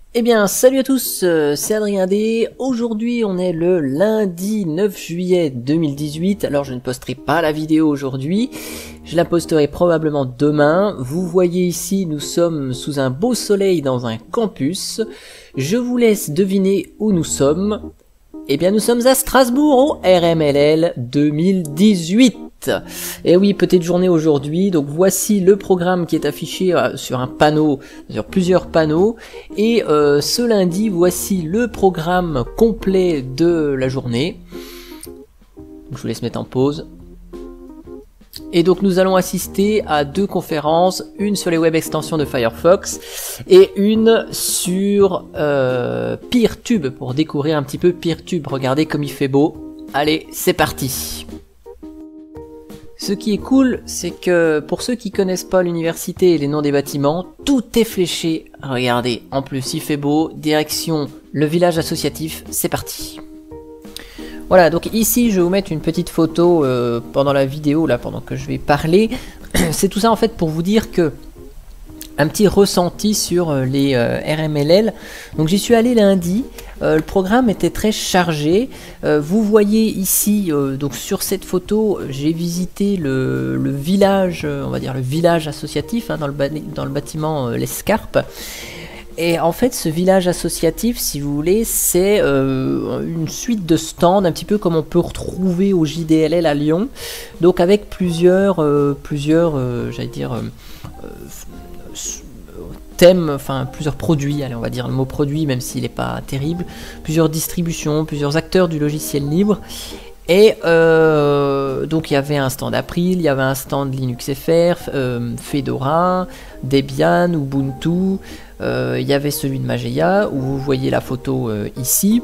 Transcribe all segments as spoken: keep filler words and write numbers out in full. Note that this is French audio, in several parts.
Eh bien, salut à tous, euh, c'est Adrien D. Aujourd'hui, on est le lundi neuf juillet deux mille dix-huit. Alors, je ne posterai pas la vidéo aujourd'hui. Je la posterai probablement demain. Vous voyez ici, nous sommes sous un beau soleil dans un campus. Je vous laisse deviner où nous sommes. Eh bien, nous sommes à Strasbourg au R M L L deux mille dix-huit. Et oui, petite journée aujourd'hui, donc voici le programme qui est affiché euh, sur un panneau, sur plusieurs panneaux, et euh, ce lundi, voici le programme complet de la journée. Je vous laisse mettre en pause. Et donc nous allons assister à deux conférences, une sur les web extensions de Firefox et une sur euh, Peertube, pour découvrir un petit peu Peertube. Regardez comme il fait beau. Allez, c'est parti. Ce qui est cool, c'est que pour ceux qui connaissent pas l'université et les noms des bâtiments, tout est fléché. Regardez, en plus il fait beau, direction le village associatif, c'est parti. Voilà, donc ici je vais vous mettre une petite photo euh, pendant la vidéo, là, pendant que je vais parler. C'est tout ça en fait pour vous dire que un petit ressenti sur les euh, R M L L. Donc j'y suis allé lundi, euh, le programme était très chargé. Euh, vous voyez ici, euh, donc sur cette photo, j'ai visité le, le village, euh, on va dire le village associatif, hein, dans, le dans le bâtiment euh, l'Escarpe. Et en fait, ce village associatif, si vous voulez, c'est euh, une suite de stands, un petit peu comme on peut retrouver au J D L L à Lyon. Donc avec plusieurs, euh, plusieurs, euh, j'allais dire, euh, euh, thèmes, enfin plusieurs produits, allez, on va dire le mot produit, même s'il n'est pas terrible, plusieurs distributions, plusieurs acteurs du logiciel libre. Et euh, donc il y avait un stand April, il y avait un stand Linux F R, euh, Fedora, Debian, Ubuntu, euh, il y avait celui de Mageia, où vous voyez la photo euh, ici.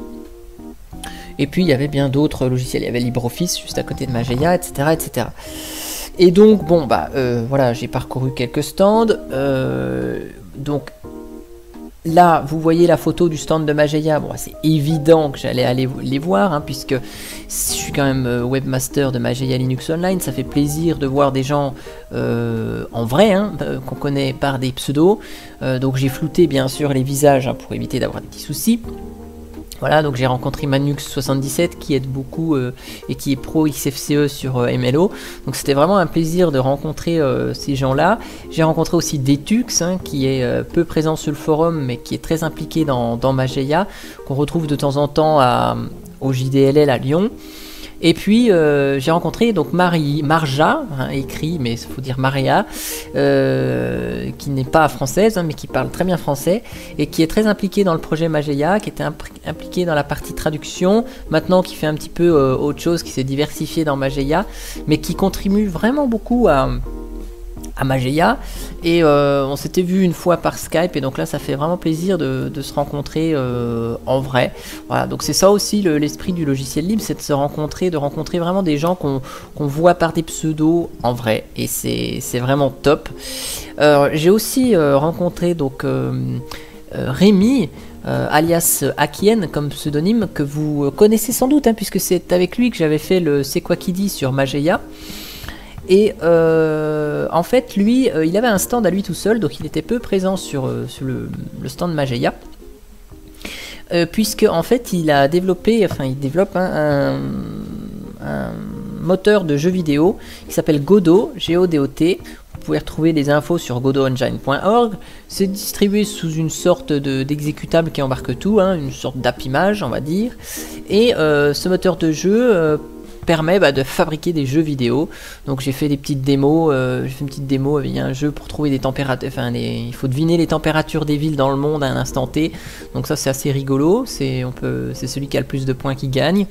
Et puis il y avait bien d'autres logiciels, il y avait LibreOffice juste à côté de Mageia, et cetera et cetera. Et donc bon bah euh, voilà, j'ai parcouru quelques stands. Euh, donc là, vous voyez la photo du stand de Mageia. Bon, c'est évident que j'allais aller les voir, hein, puisque je suis quand même euh, webmaster de Mageia Linux Online. Ça fait plaisir de voir des gens euh, en vrai, hein, euh, qu'on connaît par des pseudos. Euh, donc j'ai flouté bien sûr les visages, hein, pour éviter d'avoir des petits soucis. Voilà, donc j'ai rencontré Manux soixante-dix-sept qui aide beaucoup euh, et qui est pro X F C E sur euh, M L O. Donc c'était vraiment un plaisir de rencontrer euh, ces gens-là. J'ai rencontré aussi Detux, hein, qui est euh, peu présent sur le forum mais qui est très impliqué dans, dans Mageia, qu'on retrouve de temps en temps à, au J D L L à Lyon. Et puis euh, j'ai rencontré donc Marie, Marja, hein, écrit mais il faut dire Maria, euh, qui n'est pas française, hein, mais qui parle très bien français et qui est très impliquée dans le projet Mageia, qui était impliquée dans la partie traduction, maintenant qui fait un petit peu euh, autre chose, qui s'est diversifié dans Mageia, mais qui contribue vraiment beaucoup à à Mageia. Et euh, on s'était vu une fois par Skype, et donc là ça fait vraiment plaisir de, de se rencontrer euh, en vrai. Voilà, donc c'est ça aussi l'esprit le, du logiciel libre, c'est de se rencontrer, de rencontrer vraiment des gens qu'on qu'on voit par des pseudos en vrai, et c'est vraiment top. Euh, j'ai aussi euh, rencontré donc euh, euh, Rémi, Euh, alias Akien comme pseudonyme, que vous connaissez sans doute, hein, puisque c'est avec lui que j'avais fait le C'est quoi qui dit sur Mageia. Et euh, en fait, lui, euh, il avait un stand à lui tout seul, donc il était peu présent sur, euh, sur le, le stand Mageia, euh, puisque en fait, il a développé, enfin, il développe un, un, un moteur de jeux vidéo qui s'appelle Godot, G O D O T. Vous pouvez retrouver des infos sur godot engine point org. C'est distribué sous une sorte d'exécutable qui embarque tout, hein, une sorte d'app image, on va dire. Et euh, ce moteur de jeu euh, permet bah, de fabriquer des jeux vidéo. Donc j'ai fait des petites démos, euh, j'ai fait une petite démo, il y a un jeu pour trouver des températures, enfin les, il faut deviner les températures des villes dans le monde à un instant T. Donc ça c'est assez rigolo, c'est on peut, c'est celui qui a le plus de points qui gagne.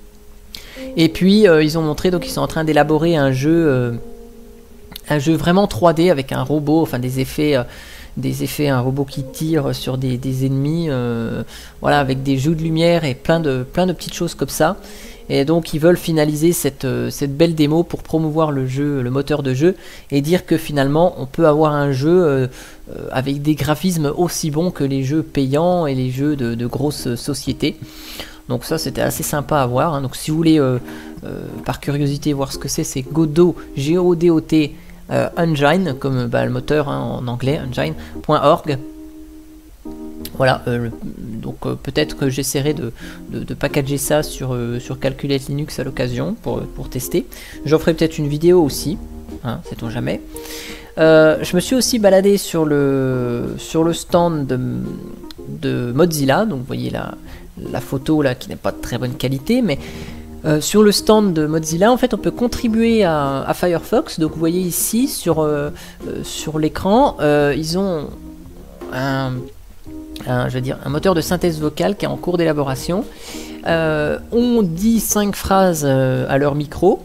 Et puis euh, ils ont montré, donc ils sont en train d'élaborer un jeu, euh, un jeu vraiment trois D avec un robot, enfin des effets. Euh, des effets, un robot qui tire sur des, des ennemis, euh, voilà, avec des jeux de lumière et plein de, plein de petites choses comme ça. Et donc ils veulent finaliser cette, cette belle démo pour promouvoir le jeu, le moteur de jeu, et dire que finalement on peut avoir un jeu euh, avec des graphismes aussi bons que les jeux payants et les jeux de, de grosses sociétés. Donc ça c'était assez sympa à voir, hein. Donc si vous voulez euh, euh, par curiosité voir ce que c'est, c'est Godot, G O D O T, euh, Engine, comme bah, le moteur, hein, en anglais, engine point org. Voilà, euh, donc euh, peut-être que j'essaierai de, de, de packager ça sur, euh, sur Calculate Linux à l'occasion pour, pour tester. J'en ferai peut-être une vidéo aussi, hein, sait-on jamais. Euh, je me suis aussi baladé sur le, sur le stand de, de Mozilla, donc vous voyez la, la photo là qui n'est pas de très bonne qualité, mais euh, sur le stand de Mozilla, en fait, on peut contribuer à, à Firefox. Donc vous voyez ici sur, euh, sur l'écran, euh, ils ont un... Un, je veux dire, un moteur de synthèse vocale qui est en cours d'élaboration. Euh, on dit cinq phrases euh, à leur micro.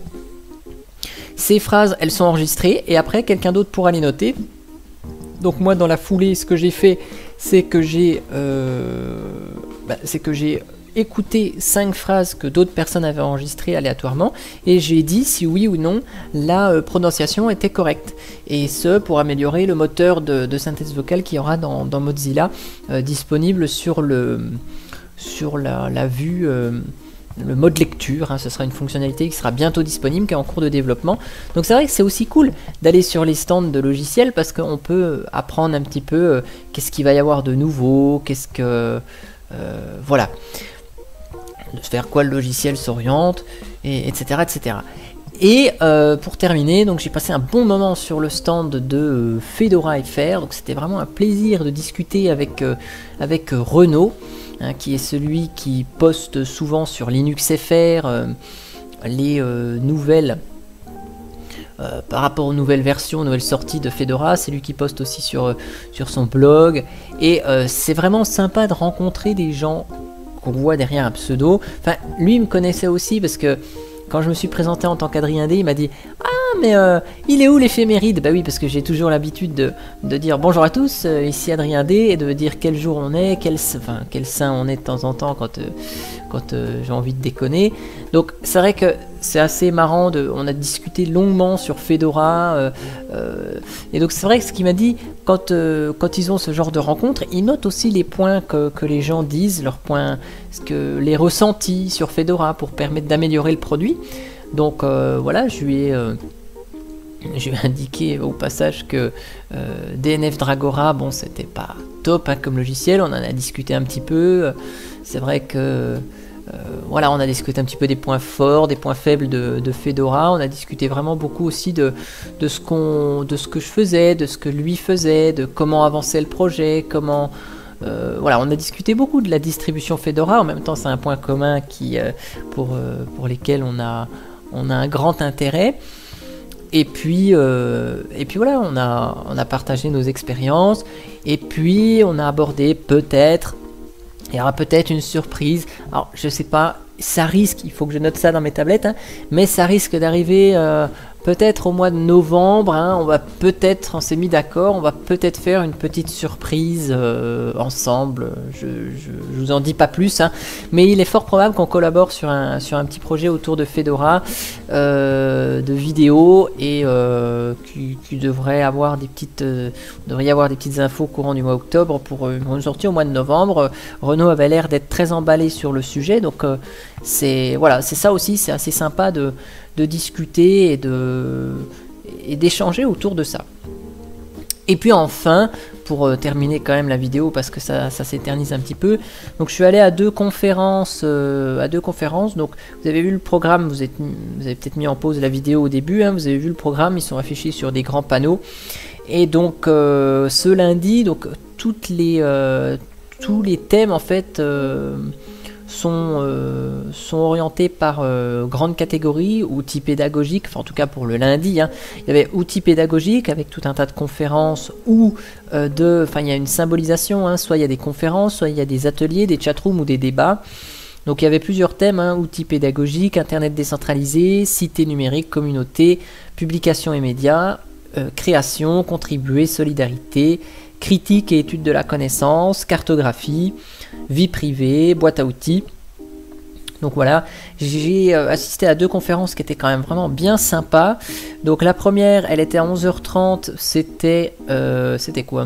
Ces phrases, elles sont enregistrées et après, quelqu'un d'autre pourra les noter. Donc moi, dans la foulée, ce que j'ai fait, c'est que j'ai euh, bah, c'est que j'ai écouté cinq phrases que d'autres personnes avaient enregistrées aléatoirement et j'ai dit si oui ou non la euh, prononciation était correcte, et ce pour améliorer le moteur de, de synthèse vocale qu'il y aura dans, dans Mozilla euh, disponible sur, le, sur la, la vue, euh, le mode lecture, hein. Ce sera une fonctionnalité qui sera bientôt disponible, qui est en cours de développement. Donc c'est vrai que c'est aussi cool d'aller sur les stands de logiciels parce qu'on peut apprendre un petit peu euh, qu'est-ce qu'il va y avoir de nouveau, qu'est-ce que... Euh, voilà, vers quoi le logiciel s'oriente, et, etc., et cetera. Et euh, pour terminer, donc j'ai passé un bon moment sur le stand de euh, Fedora F R. Donc c'était vraiment un plaisir de discuter avec euh, avec euh, Renaud, hein, qui est celui qui poste souvent sur Linux F R euh, les euh, nouvelles. Euh, par rapport aux nouvelles versions, aux nouvelles sorties de Fedora, c'est lui qui poste aussi sur, euh, sur son blog, et euh, c'est vraiment sympa de rencontrer des gens qu'on voit derrière un pseudo. Enfin, lui il me connaissait aussi parce que quand je me suis présenté en tant qu'Adrien D, il m'a dit « Ah, mais euh, il est où l'éphéméride ?» Bah oui, parce que j'ai toujours l'habitude de, de dire « Bonjour à tous, euh, ici Adrien D » et de dire quel jour on est, quel, enfin, quel saint on est de temps en temps quand, euh, quand euh, j'ai envie de déconner. Donc c'est vrai que c'est assez marrant, de, on a discuté longuement sur Fedora, euh, euh, et donc c'est vrai que ce qu'il m'a dit, quand, euh, quand ils ont ce genre de rencontre, ils notent aussi les points que, que les gens disent, leurs points, ce que, les ressentis sur Fedora pour permettre d'améliorer le produit. Donc euh, voilà, je lui ai... Euh, Je vais indiquer au passage que euh, D N F Dragora, bon, c'était pas top hein, comme logiciel, on en a discuté un petit peu. C'est vrai que euh, voilà, on a discuté un petit peu des points forts, des points faibles de, de Fedora. On a discuté vraiment beaucoup aussi de, de, ce qu'on, de ce que je faisais, de ce que lui faisait, de comment avançait le projet, comment. Euh, voilà, on a discuté beaucoup de la distribution Fedora. En même temps, c'est un point commun qui, euh, pour, euh, pour lesquels on a, on a un grand intérêt. Et puis, euh, et puis voilà, on a, on a partagé nos expériences. Et puis, on a abordé peut-être, il y aura peut-être une surprise. Alors, je sais pas, ça risque, il faut que je note ça dans mes tablettes, hein, mais ça risque d'arriver euh, peut-être au mois de novembre. Hein, on va peut-être, on s'est mis d'accord, on va peut-être faire une petite surprise euh, ensemble. Je, je, je vous en dis pas plus, hein, mais il est fort probable qu'on collabore sur un, sur un petit projet autour de Fedora, euh, de vidéos, et euh, qui, qui devrait avoir des petites, euh, devrait y avoir des petites infos courant du mois octobre pour euh, une sortie au mois de novembre. Renaud avait l'air d'être très emballé sur le sujet, donc euh, c'est voilà, c'est ça aussi, c'est assez sympa de de discuter et de et d'échanger autour de ça. Et puis enfin, pour euh, terminer quand même la vidéo, parce que ça, ça s'éternise un petit peu, donc je suis allé à deux conférences, euh, à deux conférences. Donc vous avez vu le programme, vous, êtes, vous avez peut-être mis en pause la vidéo au début, hein, vous avez vu le programme, ils sont affichés sur des grands panneaux. Et donc euh, ce lundi, donc toutes les, euh, tous les thèmes en fait euh, sont, euh, sont orientés par euh, grande catégorie, outils pédagogiques, enfin en tout cas pour le lundi, hein. Il y avait outils pédagogiques avec tout un tas de conférences, ou euh, de, enfin il y a une symbolisation, hein, soit il y a des conférences, soit il y a des ateliers, des chatrooms ou des débats. Donc il y avait plusieurs thèmes, hein, outils pédagogiques, internet décentralisé, cité numérique, communauté, publication et médias, euh, création, contribuer, solidarité, critique et étude de la connaissance, cartographie, vie privée, boîte à outils. Donc voilà, j'ai euh, assisté à deux conférences qui étaient quand même vraiment bien sympas. Donc la première, elle était à onze heures trente, c'était euh, c'était quoi?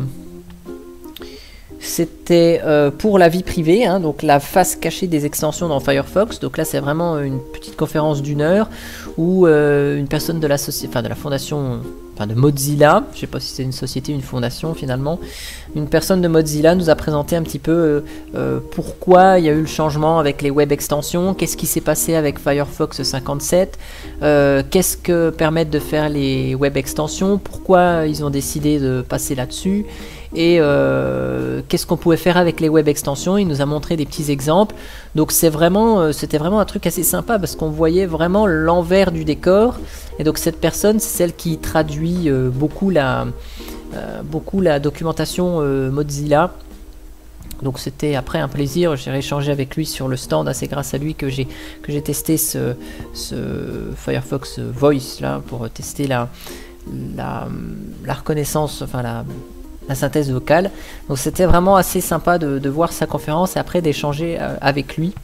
C'était euh, pour la vie privée, hein, donc la face cachée des extensions dans Firefox. Donc là c'est vraiment une petite conférence d'une heure où euh, une personne de la, enfin, de la fondation, enfin de Mozilla, je sais pas si c'est une société ou une fondation finalement, une personne de Mozilla nous a présenté un petit peu euh, euh, pourquoi il y a eu le changement avec les web extensions, qu'est-ce qui s'est passé avec Firefox cinquante-sept, euh, qu'est-ce que permettent de faire les web extensions, pourquoi ils ont décidé de passer là-dessus, et euh, qu'est-ce qu'on pouvait faire avec les web extensions. Il nous a montré des petits exemples, donc c'est vraiment, euh, c'était vraiment un truc assez sympa parce qu'on voyait vraiment l'envers du décor. Et donc cette personne, c'est celle qui traduit euh, beaucoup, la, euh, beaucoup la documentation euh, Mozilla. Donc c'était après un plaisir, j'ai échangé avec lui sur le stand, c'est grâce à lui que j'ai que j'ai testé ce, ce Firefox Voice là pour tester la, la, la reconnaissance, enfin la la synthèse vocale. Donc c'était vraiment assez sympa de, de voir sa conférence et après d'échanger euh, avec lui.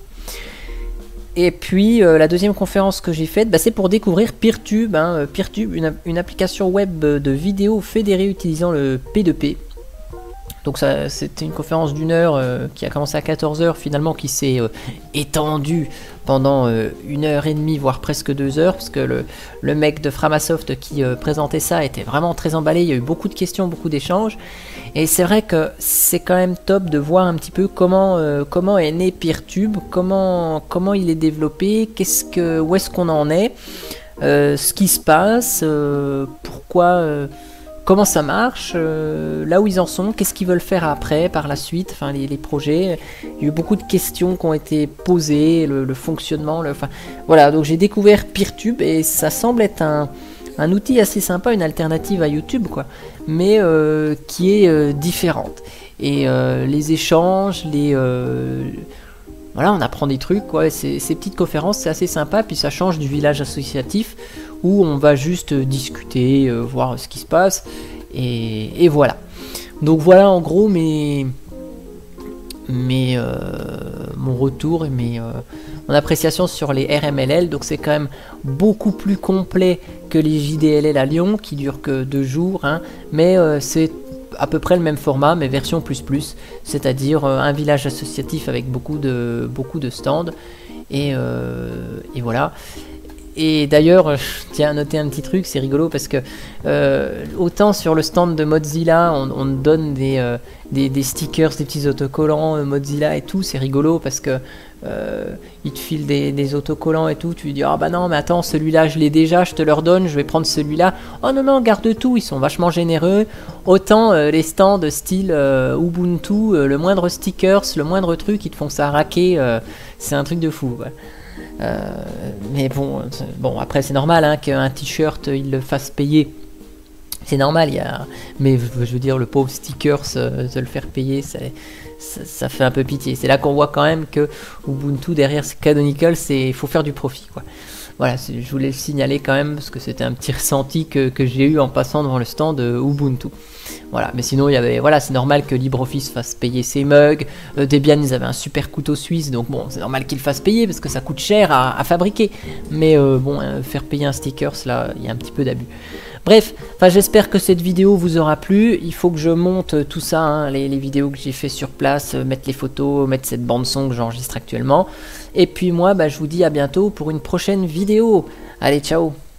Et puis euh, la deuxième conférence que j'ai faite, bah, c'est pour découvrir Peertube. Hein. Peertube, une, une application web de vidéo fédérée utilisant le P deux P. Donc ça, c'était une conférence d'une heure euh, qui a commencé à quatorze heures finalement, qui s'est euh, étendue pendant euh, une heure et demie, voire presque deux heures, parce que le, le mec de Framasoft qui euh, présentait ça était vraiment très emballé, il y a eu beaucoup de questions, beaucoup d'échanges, et c'est vrai que c'est quand même top de voir un petit peu comment, euh, comment est né Peertube, comment, comment il est développé, qu'est-ce que, où est-ce qu'on en est, euh, ce qui se passe, euh, pourquoi... Euh, comment ça marche, euh, là où ils en sont, qu'est-ce qu'ils veulent faire après, par la suite, enfin les, les projets. Il y a eu beaucoup de questions qui ont été posées, le, le fonctionnement, le, enfin, voilà, donc j'ai découvert Peertube et ça semble être un, un outil assez sympa, une alternative à YouTube, quoi, mais euh, qui est euh, différente. Et euh, les échanges, les... Euh, voilà, on apprend des trucs, quoi. Ces, ces petites conférences, c'est assez sympa, puis ça change du village associatif où on va juste discuter, euh, voir ce qui se passe, et, et voilà. Donc voilà en gros mes, mes, euh, mon retour et mes, euh, mon appréciation sur les R M L L. Donc c'est quand même beaucoup plus complet que les J D L L à Lyon qui durent que deux jours, hein, mais euh, c'est à peu près le même format, mais version plus plus, c'est-à-dire euh, un village associatif avec beaucoup de, beaucoup de stands, et, euh, et voilà. Et d'ailleurs, je tiens à noter un petit truc, c'est rigolo parce que euh, autant sur le stand de Mozilla, on, on donne des, euh, des, des stickers, des petits autocollants euh, Mozilla et tout, c'est rigolo parce que euh, ils te filent des, des autocollants et tout, tu lui dis ah bah non mais attends, celui-là je l'ai déjà, je te le redonne, je vais prendre celui-là. Oh non non, garde tout, ils sont vachement généreux. Autant euh, les stands de style euh, Ubuntu, euh, le moindre stickers, le moindre truc, ils te font ça raquer, euh, c'est un truc de fou, quoi. Euh, mais bon, bon après c'est normal hein, qu'un t-shirt il le fasse payer, c'est normal, il y a... mais je veux dire le pauvre stickers euh, de le faire payer, ça, ça fait un peu pitié. C'est là qu'on voit quand même que Ubuntu derrière Canonical, il faut faire du profit, quoi. Voilà, je voulais le signaler quand même parce que c'était un petit ressenti que, que j'ai eu en passant devant le stand de Ubuntu. Voilà, mais sinon il y avait, voilà, c'est normal que LibreOffice fasse payer ses mugs. Euh, Debian, ils avaient un super couteau suisse, donc bon, c'est normal qu'ils le fassent payer parce que ça coûte cher à, à fabriquer. Mais euh, bon, euh, faire payer un stickers, là, il y a un petit peu d'abus. Bref, j'espère que cette vidéo vous aura plu. Il faut que je monte tout ça, hein, les, les vidéos que j'ai fait sur place, euh, mettre les photos, mettre cette bande son que j'enregistre actuellement. Et puis moi, bah, je vous dis à bientôt pour une prochaine vidéo. Allez, ciao!